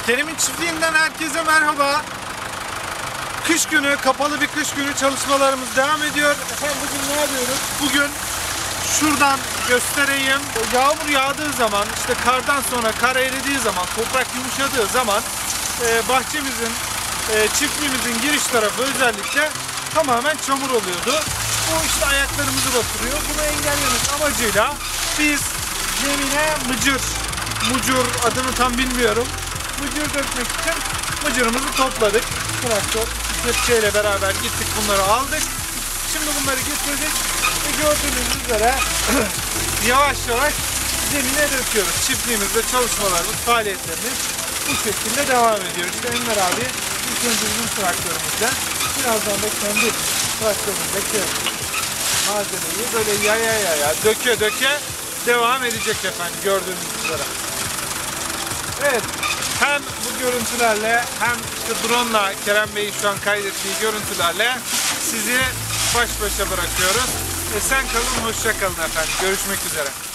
Kerem'in çiftliğinden herkese merhaba. Kış günü, kapalı bir kış günü çalışmalarımız devam ediyor. Efendim bugün ne yapıyoruz? Bugün şuradan göstereyim. Yağmur yağdığı zaman, işte kardan sonra kar eridiği zaman, toprak yumuşadığı zaman bahçemizin, çiftliğimizin giriş tarafı özellikle tamamen çamur oluyordu. Bu işte ayaklarımızı batırıyor. Bunu engellemek amacıyla biz zemine mucur adını tam bilmiyorum. Mucur dökmek için mıcırımızı topladık. Traktör, kepçeyle beraber gittik, bunları aldık. Şimdi bunları getirdik ve gördüğünüz üzere yavaş yavaş zemine döküyoruz. Çiftliğimizde çalışmalarımız, faaliyetlerimiz bu şekilde devam ediyor. İşte Enver abi ilk önce bizim traktörümüzde, birazdan da kendi traktörümüzdeki malzemeyi böyle yaya döke devam edecek efendim, gördüğünüz üzere. Evet, hem bu görüntülerle hem işte drone'la Kerem Bey'in şu an kaydettiği görüntülerle sizi baş başa bırakıyoruz. Esen kalın, hoşça kalın efendim. Görüşmek üzere.